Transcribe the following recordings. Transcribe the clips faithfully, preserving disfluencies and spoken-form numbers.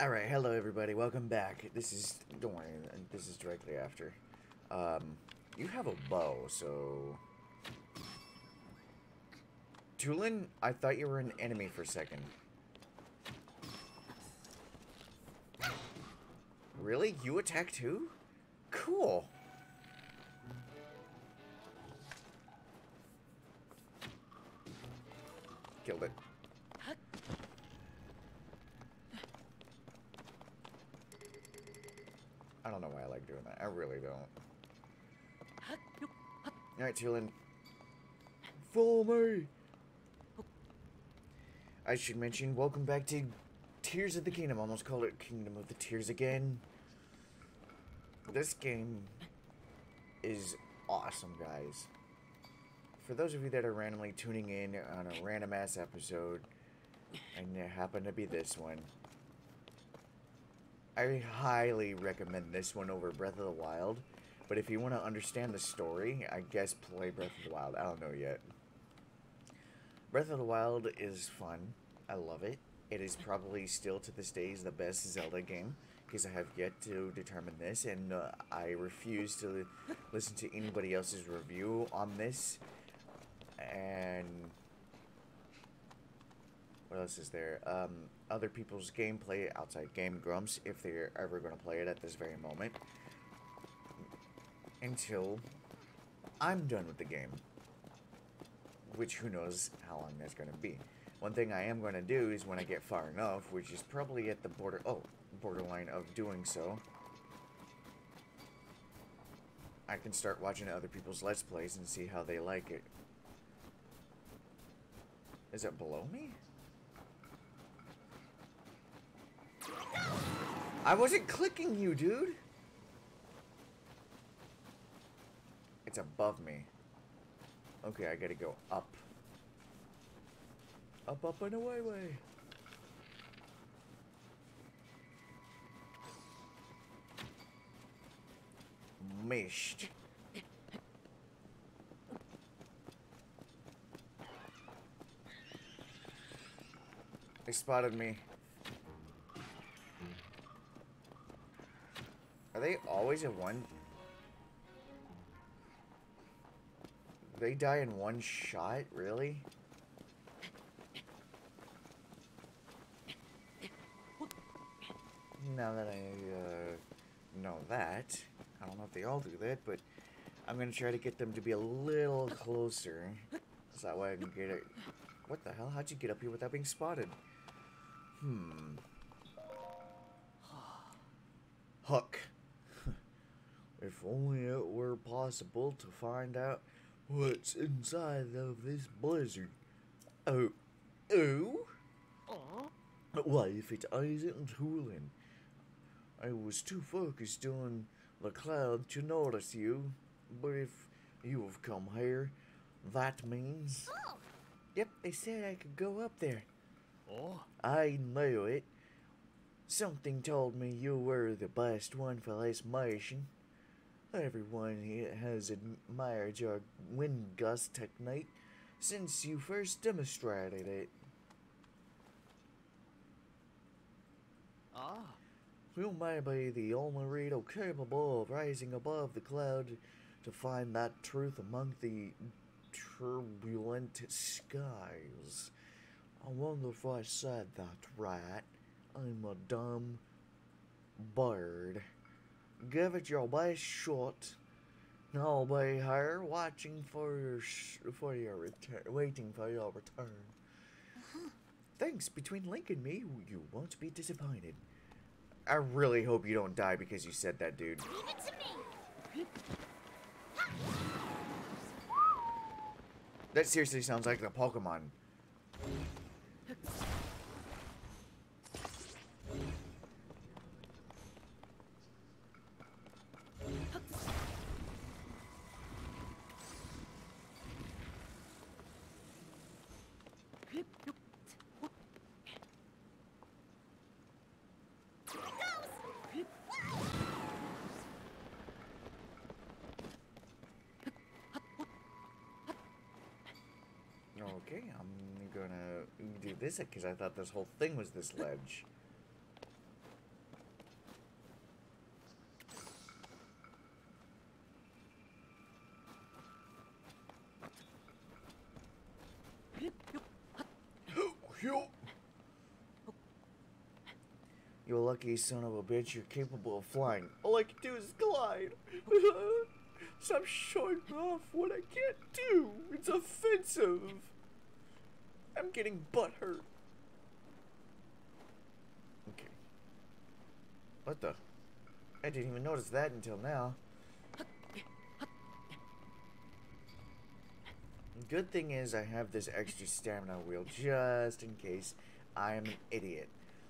Alright, hello everybody, welcome back. This is, don't worry, this is directly after. Um, you have a bow, so... Tulin, I thought you were an enemy for a second. Really? You attack too? Cool! Killed it. I don't know why I like doing that. I really don't. Alright, Tulin. Follow me! I should mention, welcome back to Tears of the Kingdom. I almost called it Kingdom of the Tears again. This game is awesome, guys. For those of you that are randomly tuning in on a random-ass episode, and it happened to be this one, I highly recommend this one over Breath of the Wild. But if you want to understand the story, I guess play Breath of the Wild. I don't know yet. Breath of the Wild is fun. I love it. It is probably still to this day the best Zelda game, because I have yet to determine this, and uh, I refuse to listen to anybody else's review on this. And what else is there? Um, other people's gameplay outside Game Grumps, if they're ever going to play it at this very moment, until I'm done with the game. Which, who knows how long that's going to be. One thing I am going to do is when I get far enough, which is probably at the border, oh, borderline of doing so, I can start watching other people's Let's Plays and see how they like it. Is it below me? I wasn't clicking you, dude! It's above me. Okay, I gotta go up. Up, up, and away, way. Missed. They spotted me. Are they always in one? They die in one shot? Really? Now that I uh, know that, I don't know if they all do that, but I'm going to try to get them to be a little closer. So that way I can get it. What the hell? How'd you get up here without being spotted? Hmm. Hook. If only it were possible to find out what's inside of this blizzard. Oh. Oh? Why, if it isn't Tulin. I was too focused on the cloud to notice you. But if you have come here, that means... Oh. Yep, they said I could go up there. Oh? I knew it. Something told me you were the best one for this mission. Everyone here has admired your wind gust technique since you first demonstrated it. Ah. You may be the only reader capable of rising above the cloud to find that truth among the turbulent skies. I wonder if I said that right. I'm a dumb bird. Give it your best shot. I'll be here watching for your sh for your return, waiting for your return. Uh-huh. Thanks. Between Link and me, you won't be disappointed. I really hope you don't die because you said that, dude. Leave it to me. That seriously sounds like the Pokemon. Okay, I'm gonna do this because I thought this whole thing was this ledge. You lucky son of a bitch, you're capable of flying. All I can do is glide. Stop showing off what I can't do. It's offensive. I'm getting butthurt. Okay. What the? I didn't even notice that until now. Good thing is I have this extra stamina wheel just in case I am an idiot.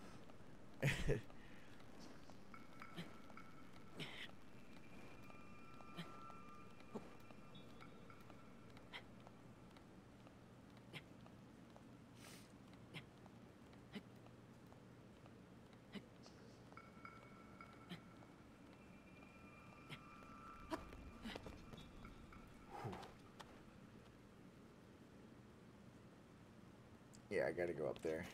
Yeah, I gotta go up there.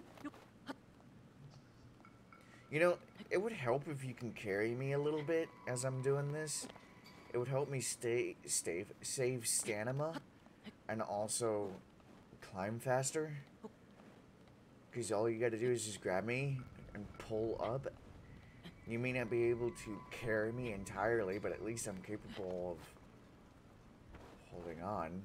You know, it would help if you can carry me a little bit as I'm doing this. It would help me stay, stay, save stamina and also climb faster. Because all you gotta do is just grab me and pull up. You may not be able to carry me entirely, but at least I'm capable of holding on.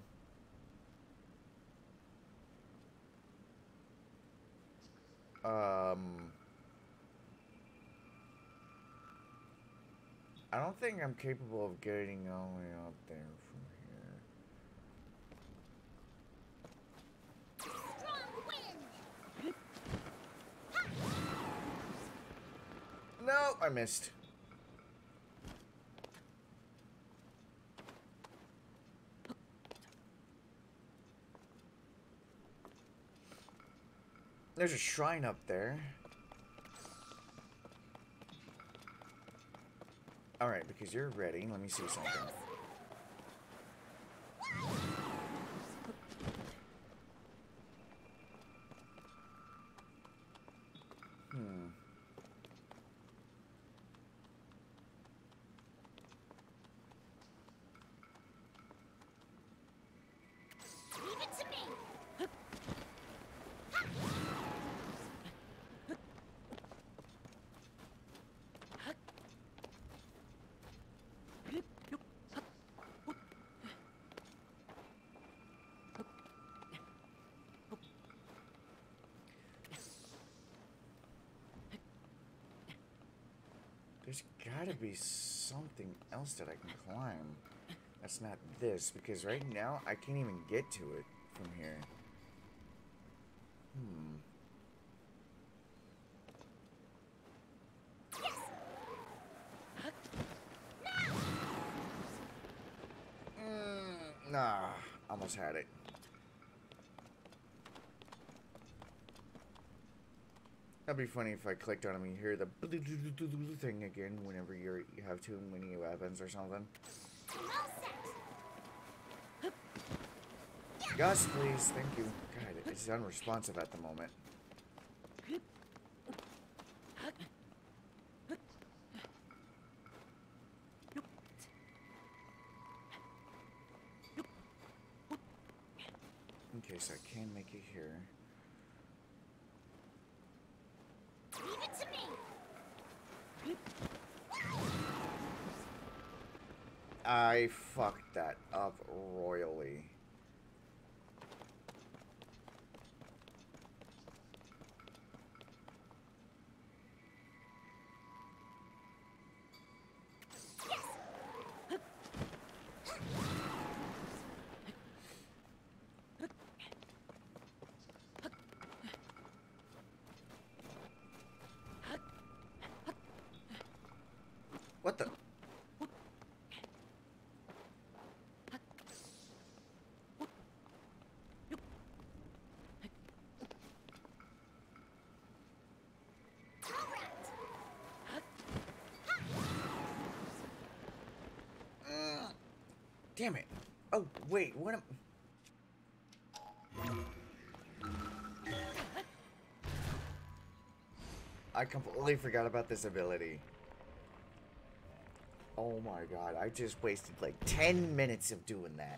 Um, I don't think I'm capable of getting all the way up there from here. Strong wind. No, I missed. There's a shrine up there. Alright, because you're ready. Let me see something. Hmm. Leave it to me. There's gotta be something else that I can climb. That's not this, because right now I can't even get to it from here. Hmm. Mm, nah, almost had it. That'd be funny if I clicked on him and you hear the thing again whenever you're, you have too many weapons or something. Gus, please. Thank you. God, it's unresponsive at the moment. Okay, so I can make it here. Leave it to me. I fucked that up royally. What the? Uh, damn it. Oh, wait, what am... I completely forgot about this ability. Oh my god, I just wasted like ten minutes of doing that.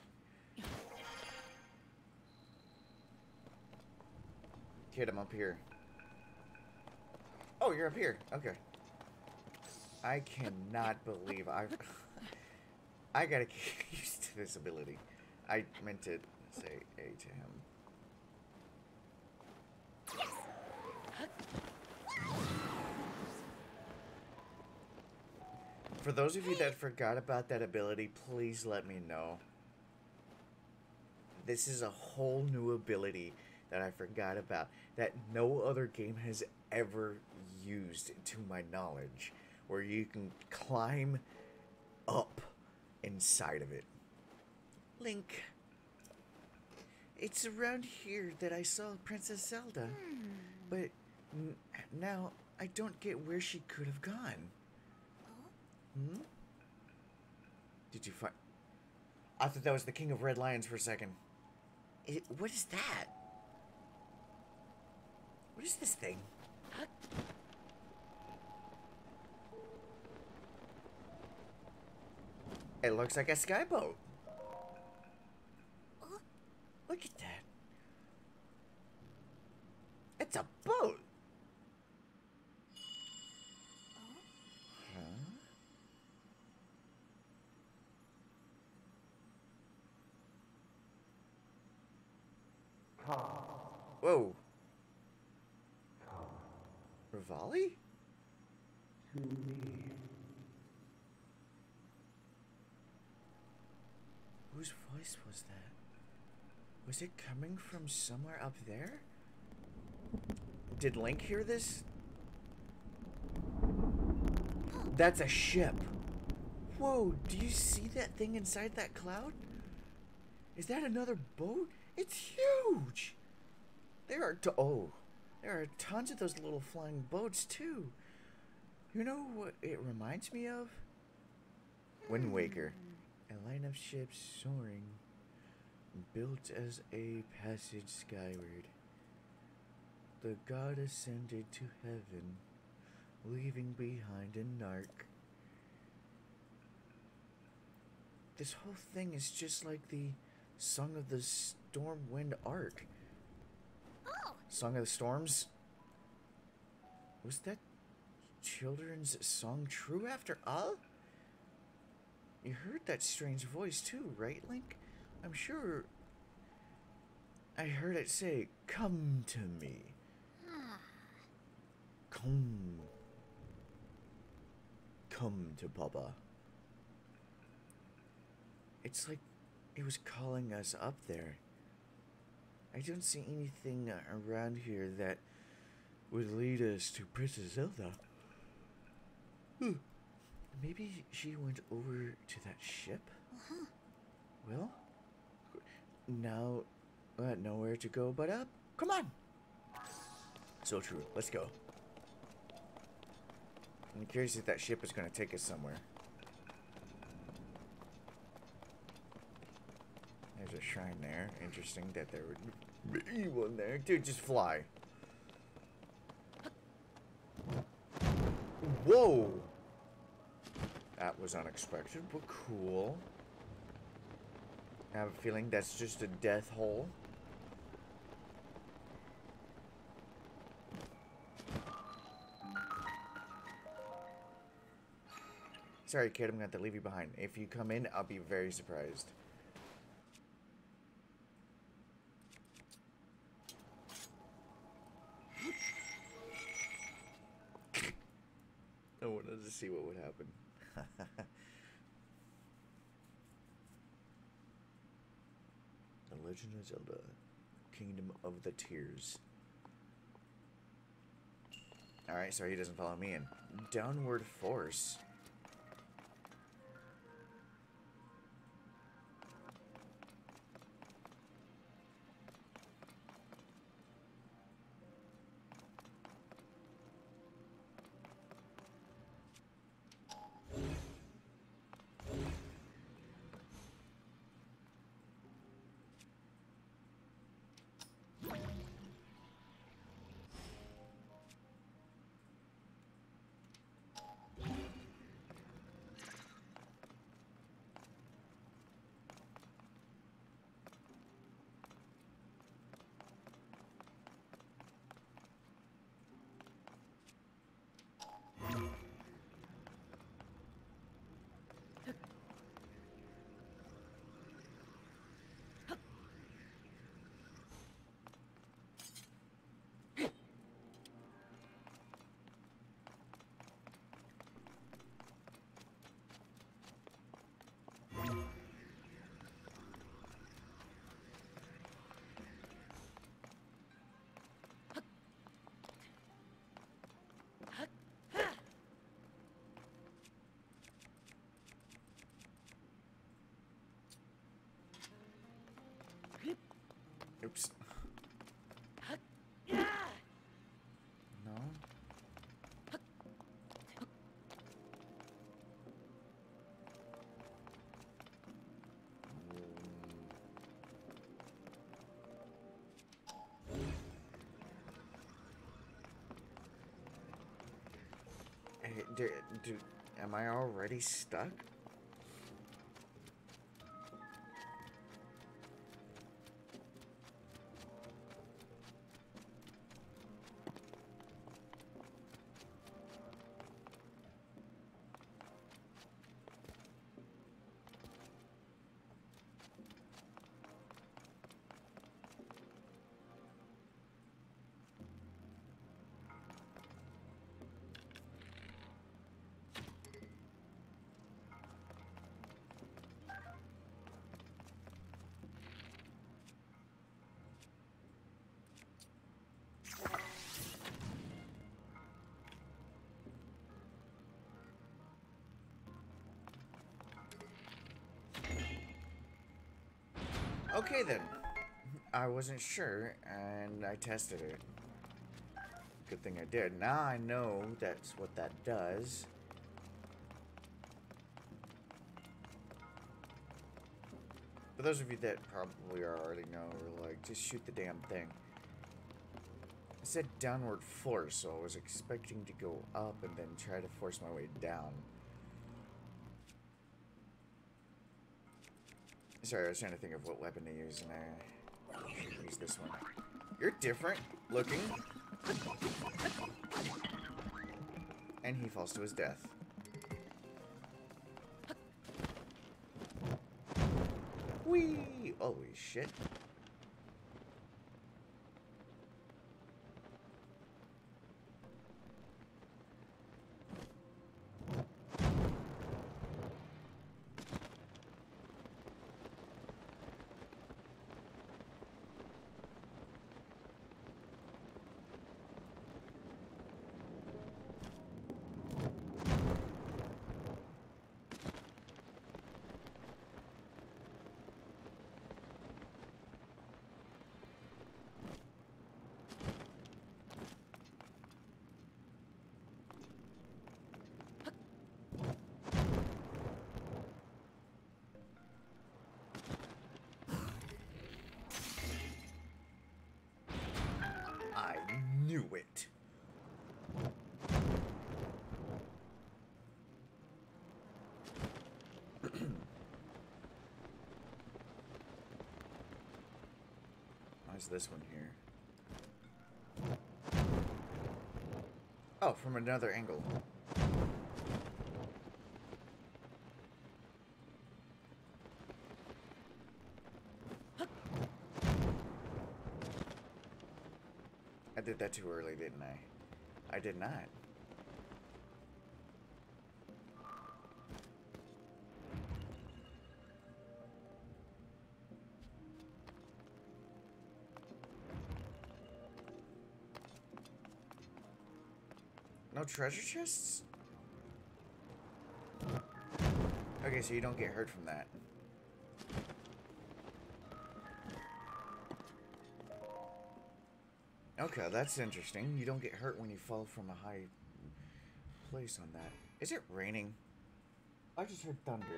Kid, I'm up here. Oh, you're up here. Okay. I cannot believe I... I gotta get used to this ability. I meant to say A to him. For those of you that forgot about that ability, please let me know. This is a whole new ability that I forgot about, that no other game has ever used, to my knowledge, where you can climb up inside of it. Link. It's around here that I saw Princess Zelda, but n now I don't get where she could have gone. Hmm? Did you find... I thought that was the King of Red Lions for a second. It, what is that? What is this thing? It looks like a skyboat. Look at that. It's a boat. Huh? Whoa. Rivali? To me. Whose voice was that? Was it coming from somewhere up there? Did Link hear this? That's a ship. Whoa, do you see that thing inside that cloud? Is that another boat? It's huge. There are to oh, there are tons of those little flying boats too. You know what it reminds me of? Wind Waker. A line of ships soaring, built as a passage skyward. The god ascended to heaven, leaving behind a narc. This whole thing is just like the Song of the Stormwind arc. Oh. Song of the Storms? Was that children's song true after all? You heard that strange voice too, right, Link? I'm sure I heard it say, "Come to me." Come. Come to Papa. It's like it was calling us up there. I don't see anything around here that would lead us to Princess Zelda. Hmm. Maybe she went over to that ship? Uh-huh. Well, now, uh, nowhere to go but up. Come on! So true. Let's go. I'm curious if that ship is going to take us somewhere. There's a shrine there. Interesting that there would be one there. Dude, just fly. Whoa! That was unexpected, but cool. I have a feeling that's just a death hole. Sorry, kid, I'm gonna have to leave you behind. If you come in, I'll be very surprised. I wanted to see what would happen. The Legend of Zelda, Kingdom of the Tears. Alright, so he doesn't follow me in. Downward Force. Hey, do, do, am I already stuck? Okay then. I wasn't sure, and I tested it. Good thing I did. Now I know that's what that does. For those of you that probably already know, are like, just shoot the damn thing. I said downward force, so I was expecting to go up and then try to force my way down. Sorry, I was trying to think of what weapon to use, and I should use this one. You're different looking. And he falls to his death. Whee! Holy shit. I knew it. Why's this one here? Oh, from another angle. I did that too early, didn't I? I did not. No treasure chests? Okay, so you don't get hurt from that. Okay, that's interesting. You don't get hurt when you fall from a high place on that. Is it raining? I just heard thunder.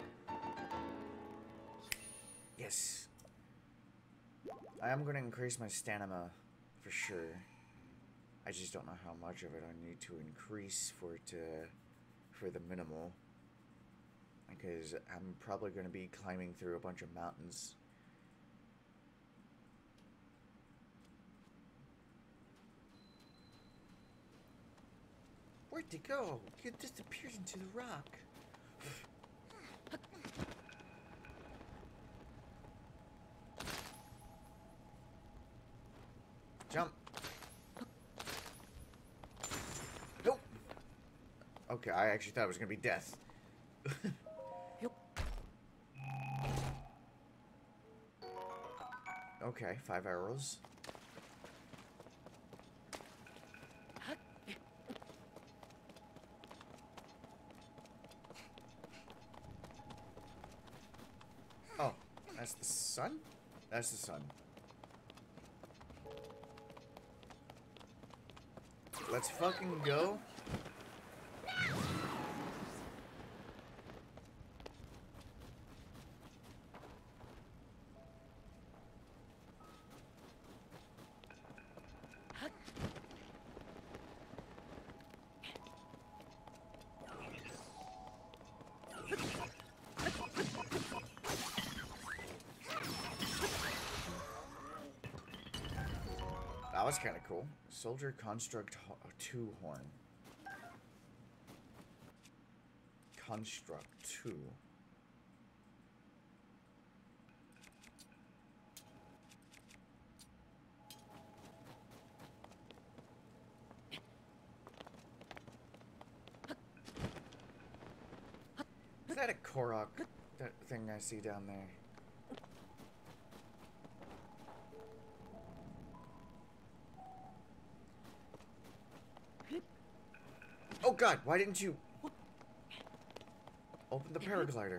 Yes. I am going to increase my stamina for sure. I just don't know how much of it I need to increase for it to, for the minimal. Because I'm probably going to be climbing through a bunch of mountains. Where'd it go? It disappeared into the rock. Jump. Nope. Okay, I actually thought it was gonna be death. Okay, five arrows. Oh, that's the sun? That's the sun. Let's fucking go. that was kind of cool. Soldier Construct ho two horn. Construct two. Is that a Korok, that thing I see down there? Oh god, why didn't you open the paraglider?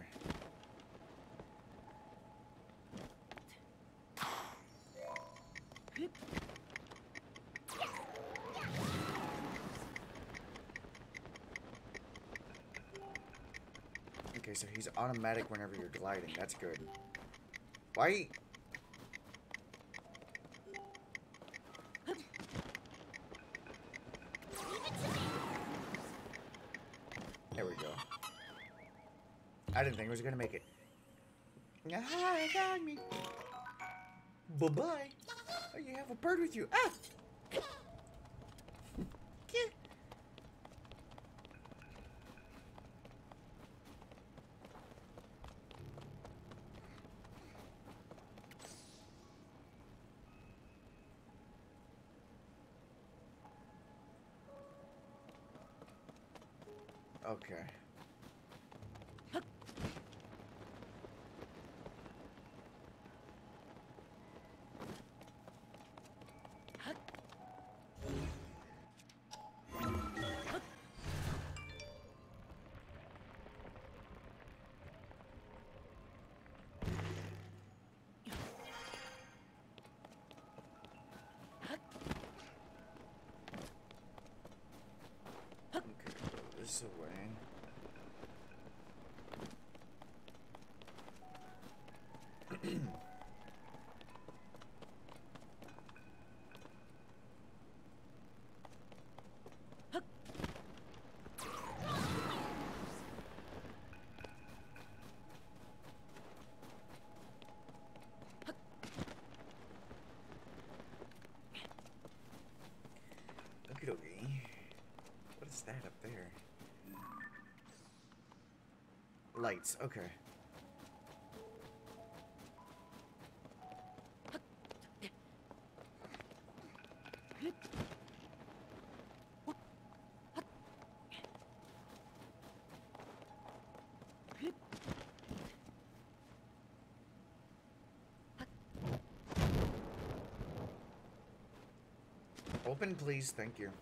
Okay, so he's automatic whenever you're gliding. That's good. Why? There we go. I didn't think I was gonna make it. Ah, it got me. Bye-bye. Oh, you have a bird with you. Ah! Okay. This away. Okie dokie. What is that up there? Lights, okay. Open, please. Thank you.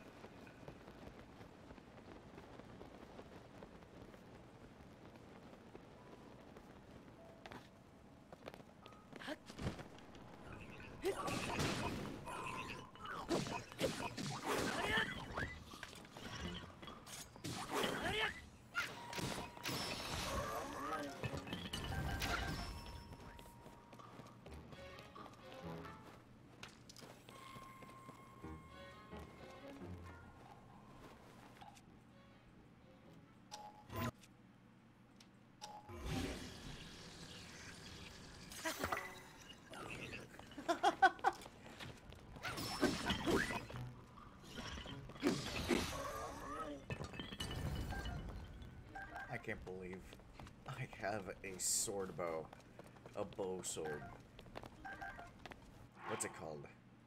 I can't believe I have a sword bow. A bow sword. What's it called?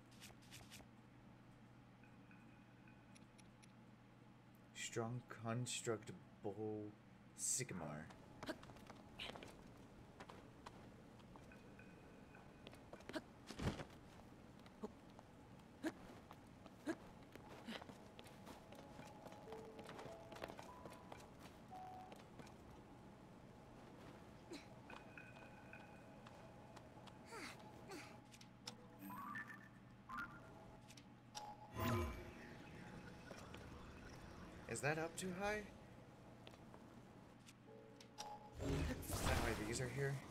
Strong Construct Bow Sycamore. Is that up too high? Is that why these are here?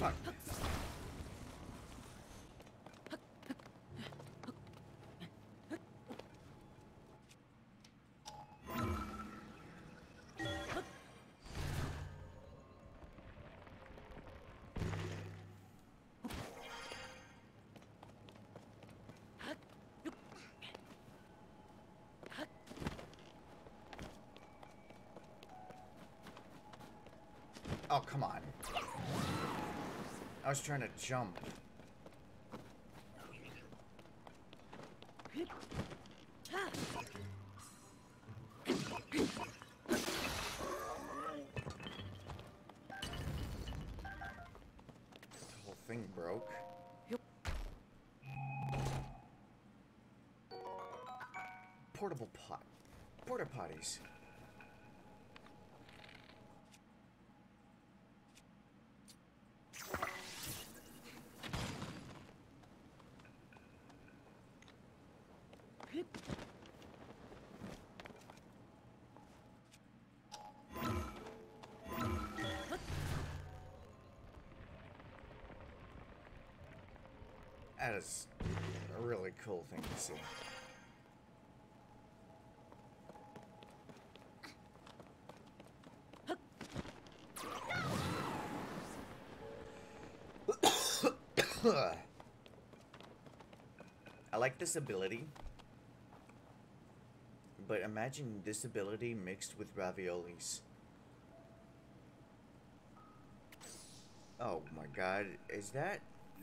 Fuck. Oh, come on. I was trying to jump. The whole thing broke. Portable pot. Porta potties. That is a really cool thing to see. I like this ability, but imagine this ability mixed with raviolis. Oh my god, is that...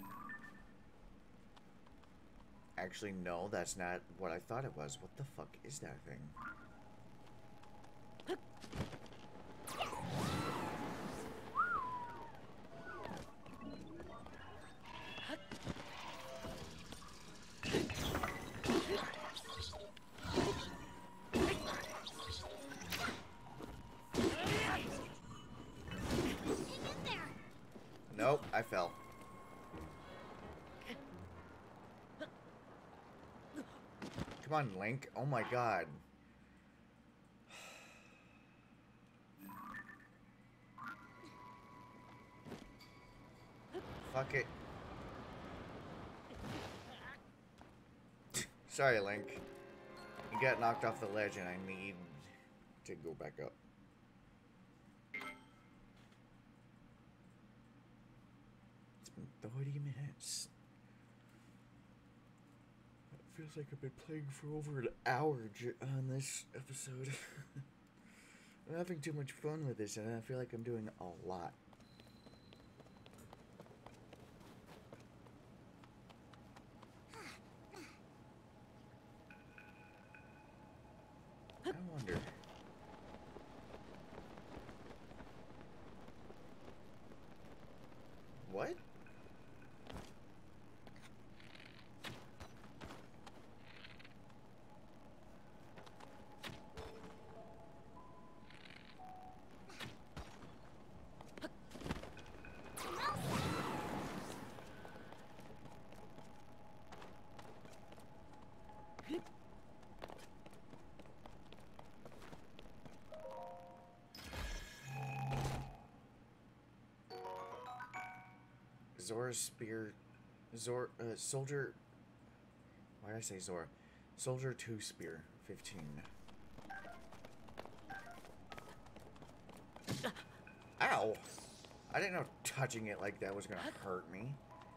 Actually, no, that's not what I thought it was. What the fuck is that thing? Nope, I fell. Come on, Link. Oh my god. Fuck it. Sorry, Link. You got knocked off the ledge and I need to go back up. It's been thirty minutes. It feels like I've been playing for over an hour on this episode. I'm having too much fun with this and I feel like I'm doing a lot. I wonder. What? Zora's spear, Zor, uh, soldier. Why did I say Zora? Soldier two spear, fifteen. Ow! I didn't know touching it like that was gonna hurt me.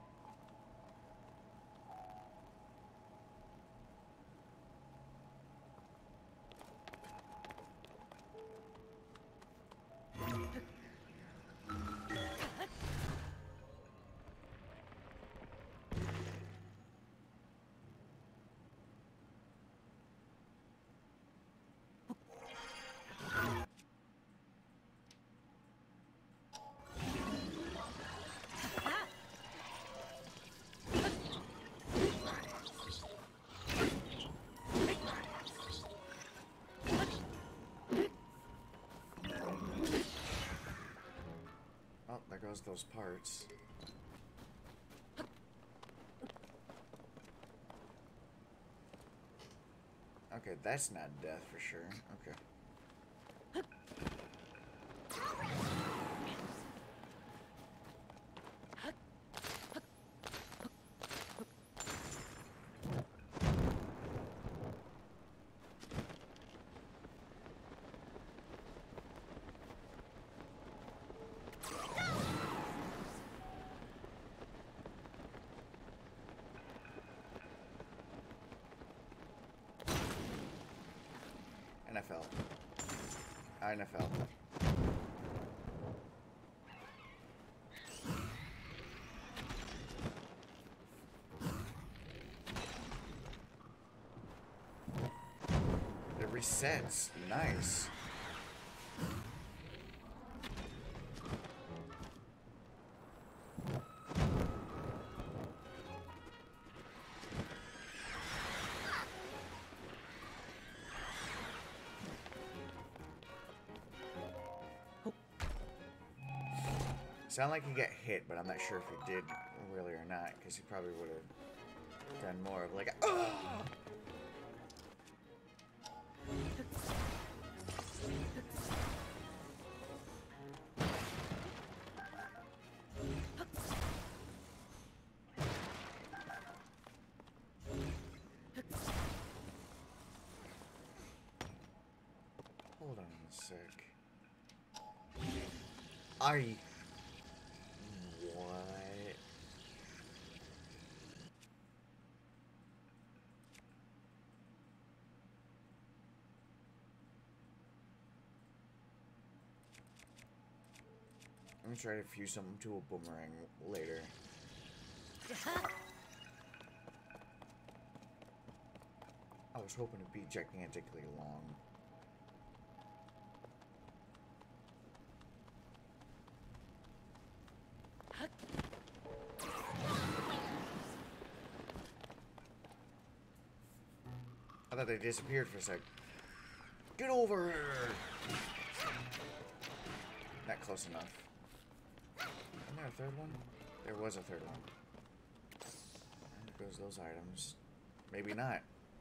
Oh, there goes those parts. Okay, that's not death for sure. Okay. N F L. N F L. It resets. Nice. Sound like you get hit, but I'm not sure if he did really or not, because he probably would have done more of like a, oh! Hold on a sec. I... What? I'm gonna try to fuse something to a boomerang later. I was hoping to be gigantically long. I thought they disappeared for a sec. Get over here! Not close enough. Isn't there a third one? There was a third one. There goes those items. Maybe not.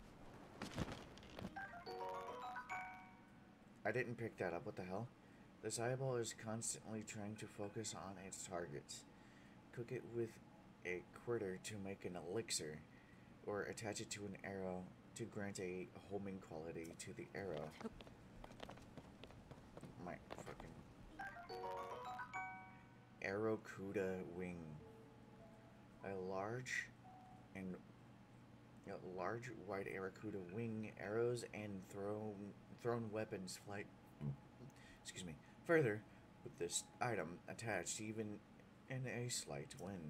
I didn't pick that up. What the hell? This eyeball is constantly trying to focus on its targets. Cook it with a quarter to make an elixir, or attach it to an arrow to grant a homing quality to the arrow. My fucking Arrowcuda wing. A large and a large white Arrowcuda wing, arrows and thrown thrown weapons flight. Excuse me. Further, with this item attached, even in a slight wind.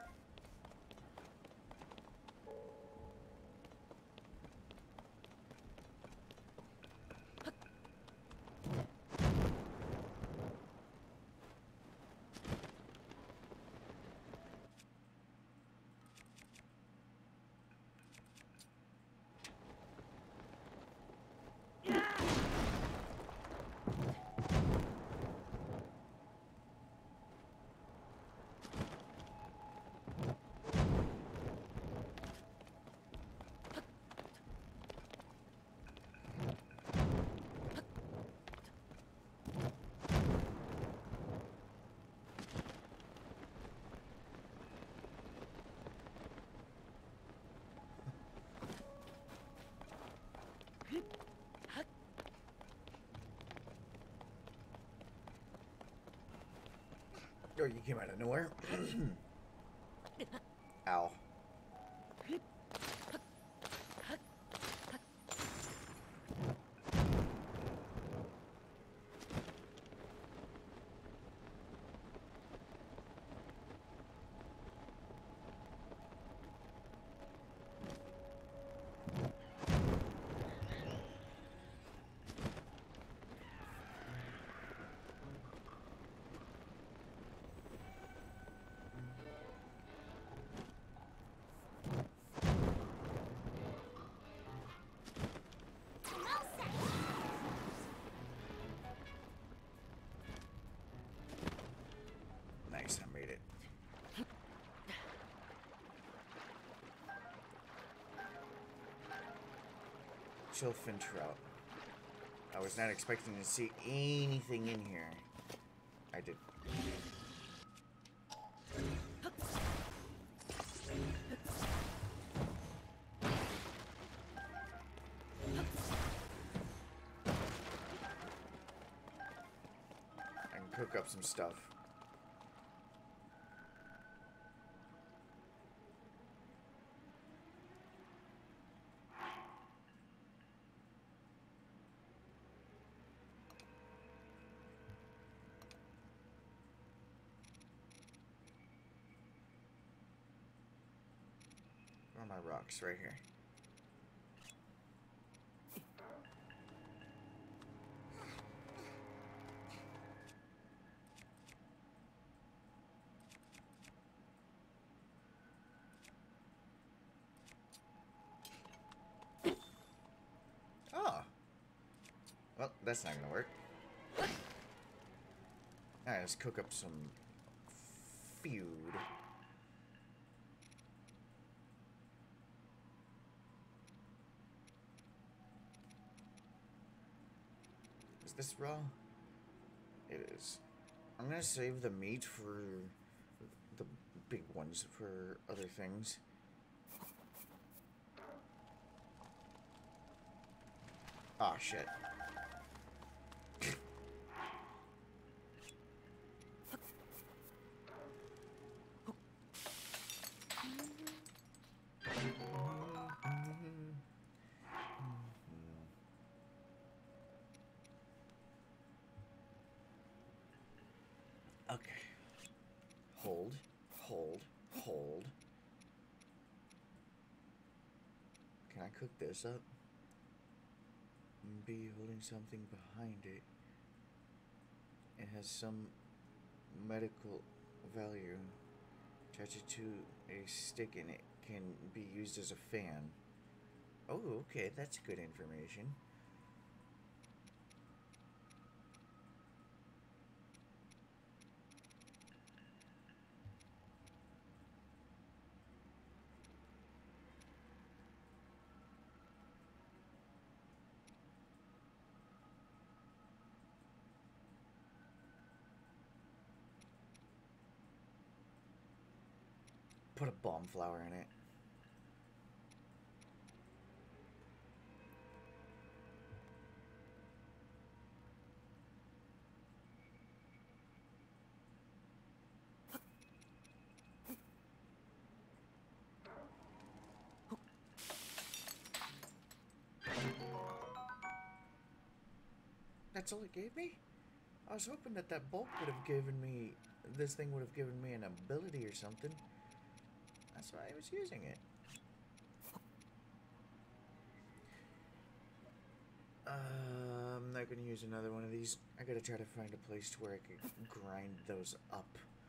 Oh, you came out of nowhere. Ow. Nice, I made it. Chillfin trout. I was not expecting to see anything in here. I did. I can cook up some stuff. my rocks right here. Oh. Well, that's not gonna work. Alright, let's cook up some food. Is this raw? It is. I'm gonna save the meat for the big ones for other things. Aw, shit. Okay. Hold, hold, hold. Can I cook this up? Be holding something behind it. It has some medical value. Attach it to a stick and it can be used as a fan. Oh, okay, that's good information. Put a bomb flower in it. That's all it gave me? I was hoping that that bulk would have given me... This thing would have given me an ability or something. That's why I was using it. Uh, I'm not gonna use another one of these. I gotta try to find a place to where I could grind those up.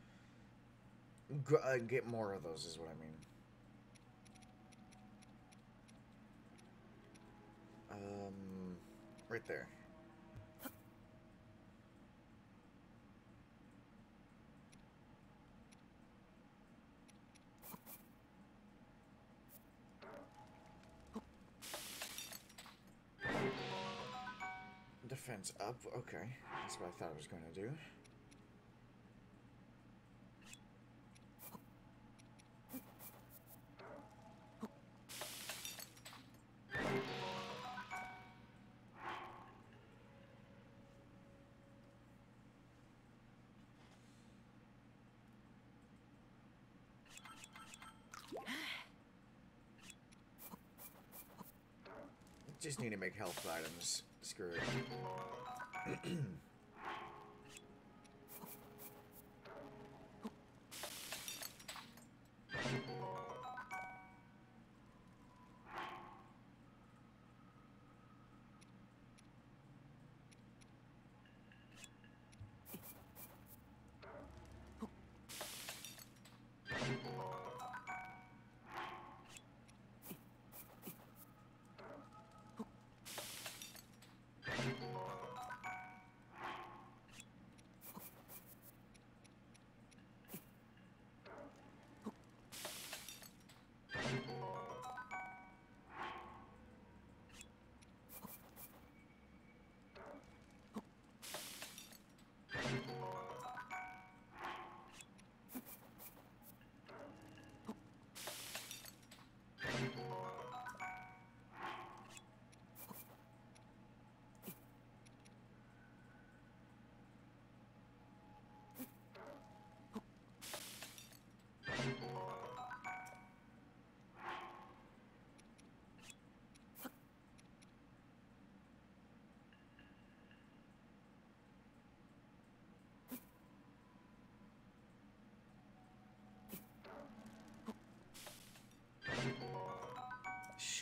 Gr uh, get more of those is what I mean. Um, right there. Defense up, okay. That's what I thought I was gonna do. Just need to make health items. Screw it.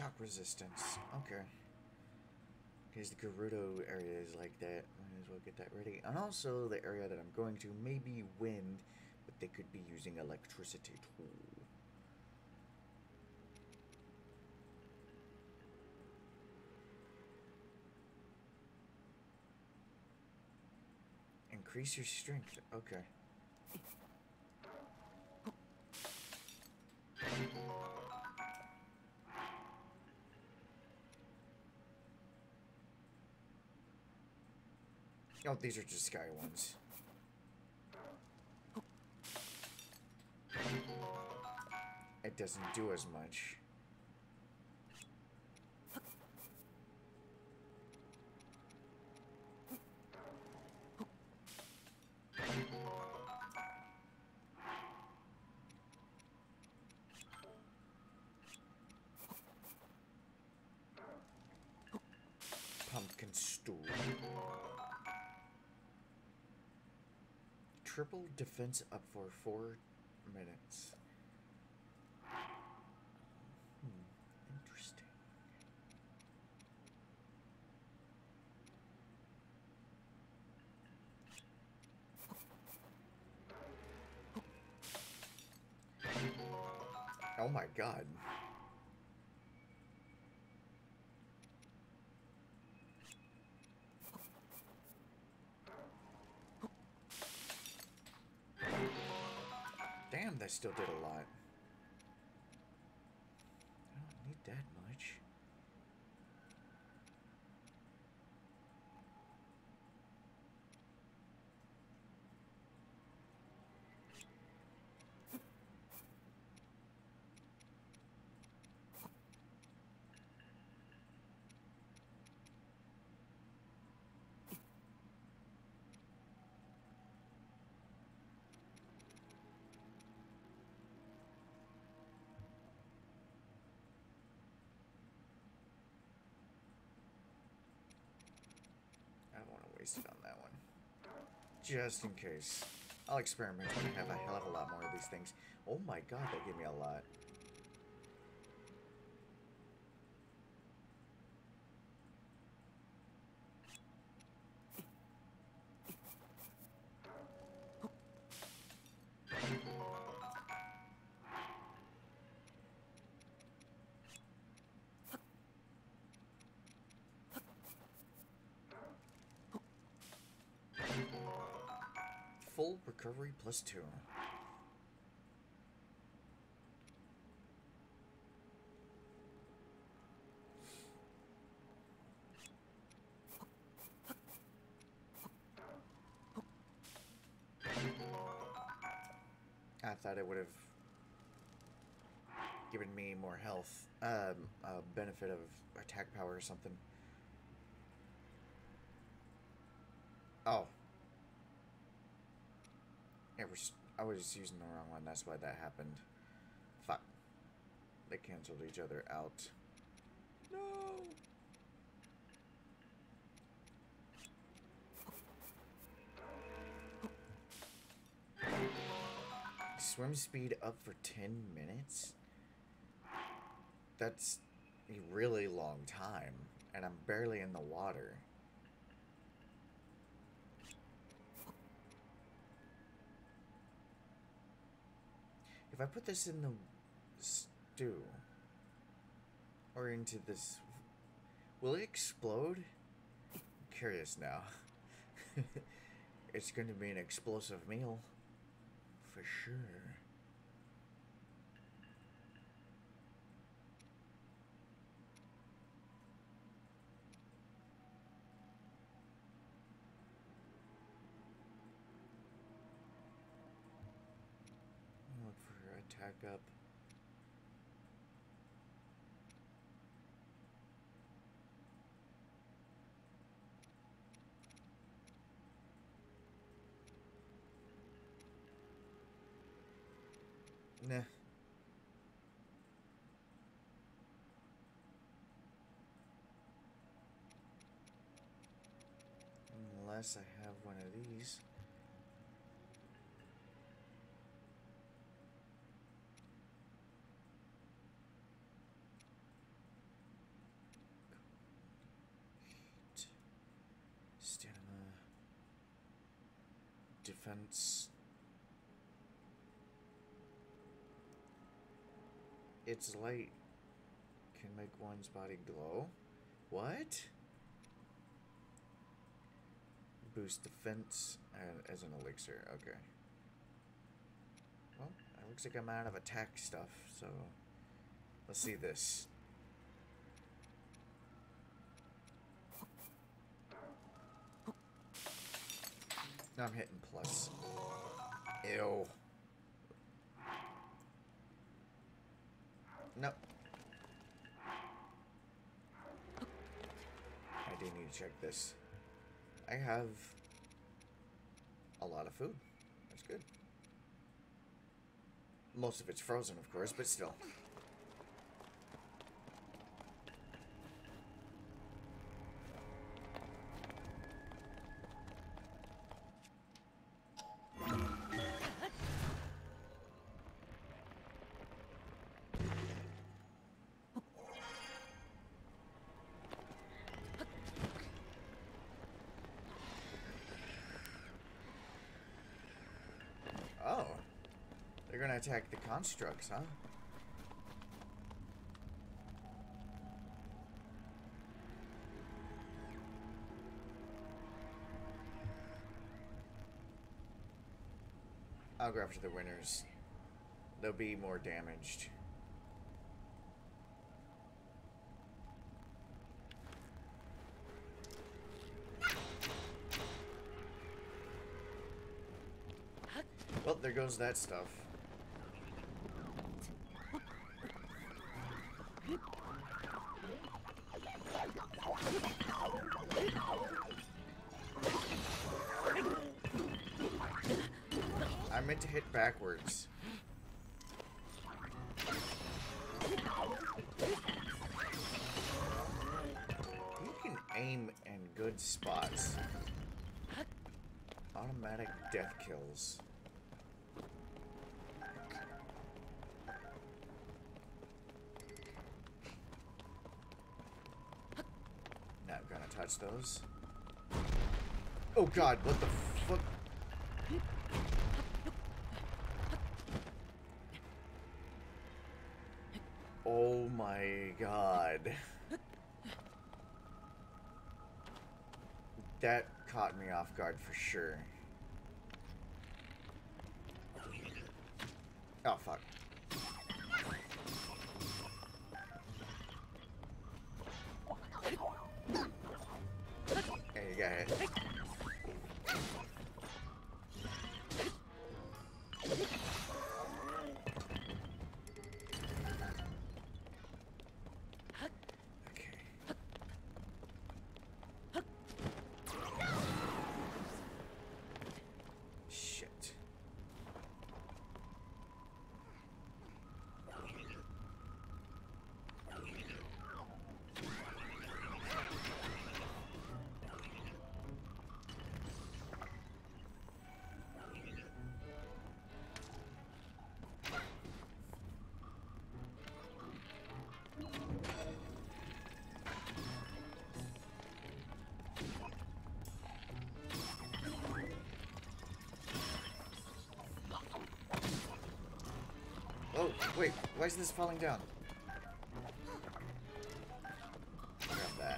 shock resistance. Okay. Because the Gerudo area is like that. Might as well get that ready. And also, the area that I'm going to may be wind, but they could be using electricity too. Increase your strength. Okay. Oh, these are just sky ones. It doesn't do as much. Pumpkin stew. Triple defense up for four minutes. Hmm, interesting. Oh my god. Damn, that still did a lot. I don't need that much. I don't want to waste it on that one. Just in case. I'll experiment when I have a hell of a lot more of these things. Oh my god, that gave me a lot. Full recovery plus two. I thought it would have given me more health, um, a benefit of attack power or something. Oh. It was, I was using the wrong one, that's why that happened. Fuck. They canceled each other out. No! Swim speed up for ten minutes? That's a really long time, and I'm barely in the water. If I put this in the stew, or into this, will it explode? I'm curious now. It's going to be an explosive meal, for sure. Look for attack up. Nah. Unless I have one of these. defense. Its light can make one's body glow. What? Boost defense and as an elixir. Okay. Well, it looks like I'm out of attack stuff, so let's see this. Now I'm hitting plus. Ew. Nope. I do need to check this. I have a lot of food. That's good. Most of it's frozen, of course, but still. Oh. They're gonna attack the constructs, huh? I'll go after the winners. They'll be more damaged. Well, there goes that stuff. I meant to hit backwards. You can aim in good spots. Automatic death kills. Not gonna touch those. Oh god, what the fuck? Oh my god. That caught me off guard for sure. Oh fuck. There you got it. Oh, wait, why is this falling down? Grab that.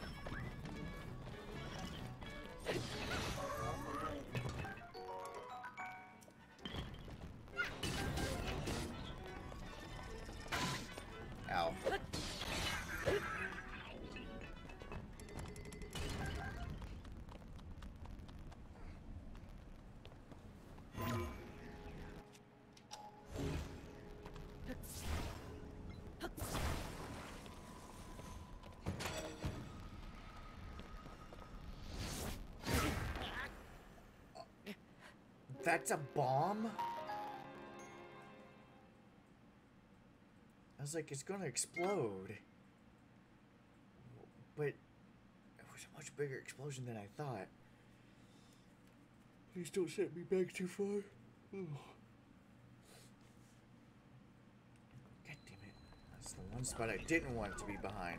Ow. That's a bomb? I was like, it's gonna explode. But it was a much bigger explosion than I thought. Please don't set me back too far. Oh. God damn it. That's the one spot I didn't want to be behind.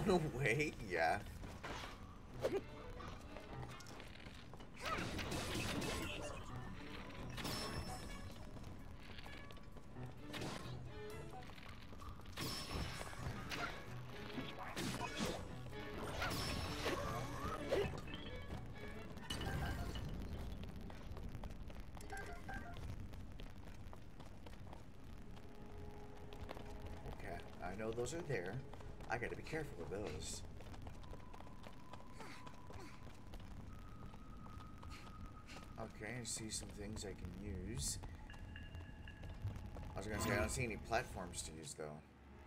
away? Yeah. Okay, I know those are there. I gotta be careful with those. Okay, I see some things I can use. I was gonna say, I don't see any platforms to use, though.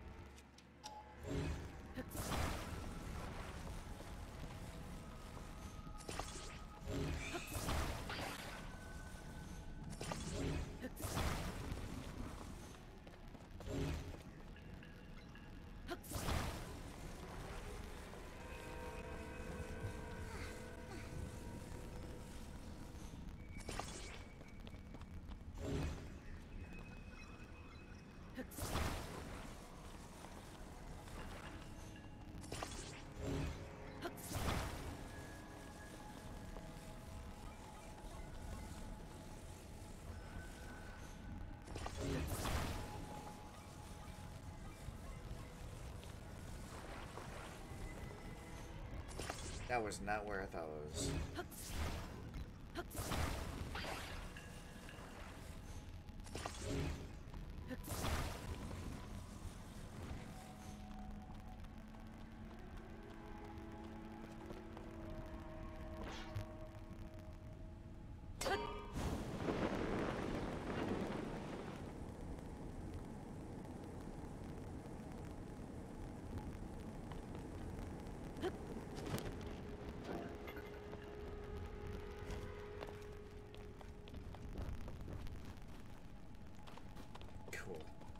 That was not where I thought it was. Cool.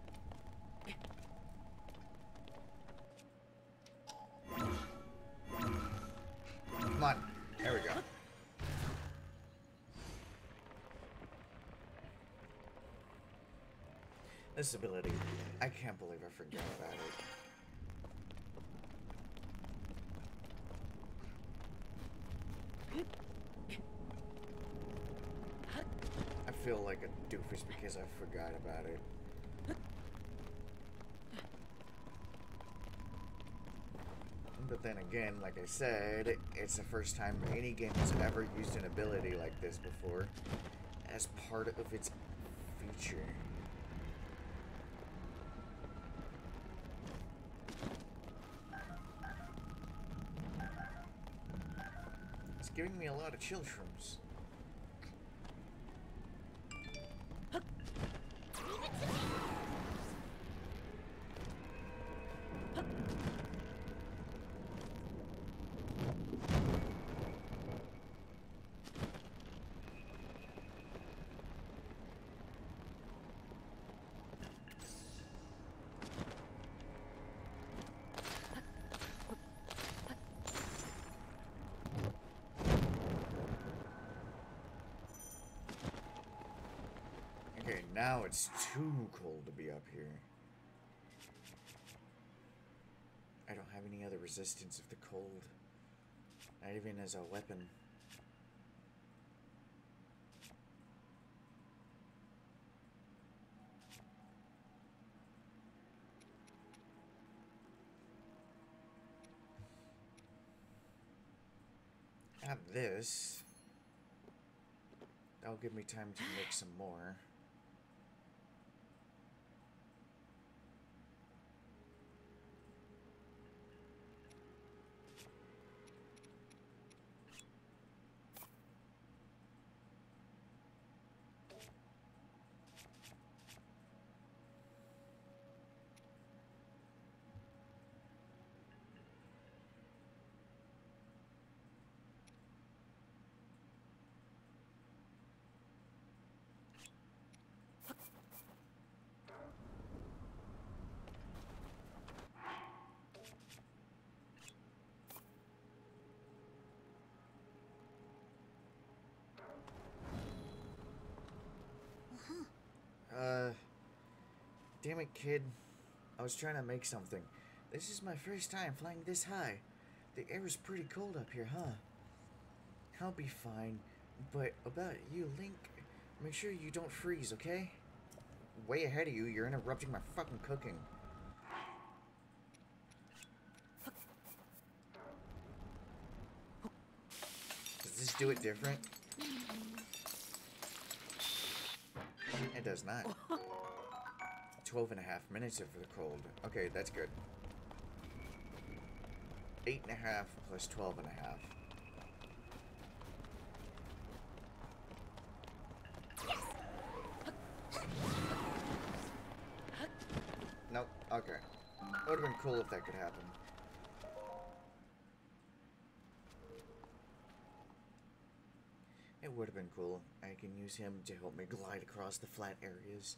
Come on. There we go. This ability, I can't believe I forgot about it. I feel like a doofus because I forgot about it. But then again, like I said, it's the first time any game has ever used an ability like this before as part of its feature. It's giving me a lot of chill shrooms. Okay, now it's too cold to be up here. I don't have any other resistance of the cold. Not even as a weapon. Have this. That'll give me time to make some more. Uh, damn it, kid. I was trying to make something. This is my first time flying this high. The air is pretty cold up here, huh? I'll be fine. But about you, Link, make sure you don't freeze, okay? Way ahead of you, you're interrupting my fucking cooking. Does this do it different? It does not. Twelve and a half minutes of the cold. Okay, that's good. Eight and a half plus twelve and a half. Nope. Okay. Would have been cool if that could happen. It would have been cool. I can use him to help me glide across the flat areas.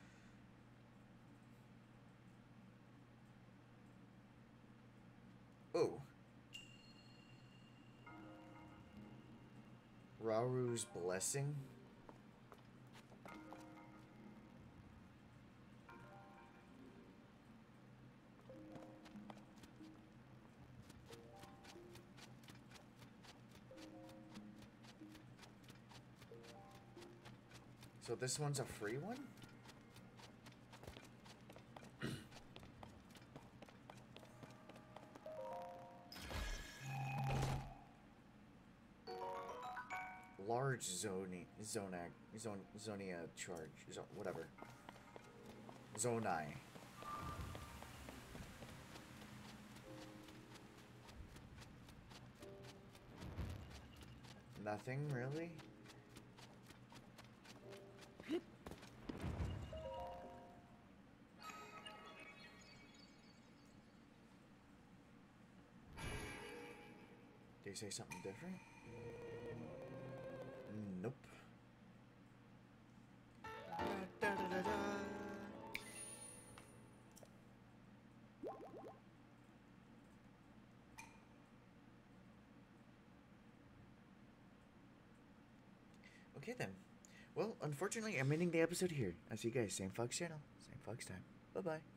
Oh. Raru's Blessing? So this one's a free one? Large zoni, zona, zon, zonia charge, zo, whatever. Zonai. Nothing really? Did he say something different? Nope. Da, da, da, da. Okay then. Well, unfortunately, I'm ending the episode here. I'll see you guys same Fox channel, same Fox time. Bye bye.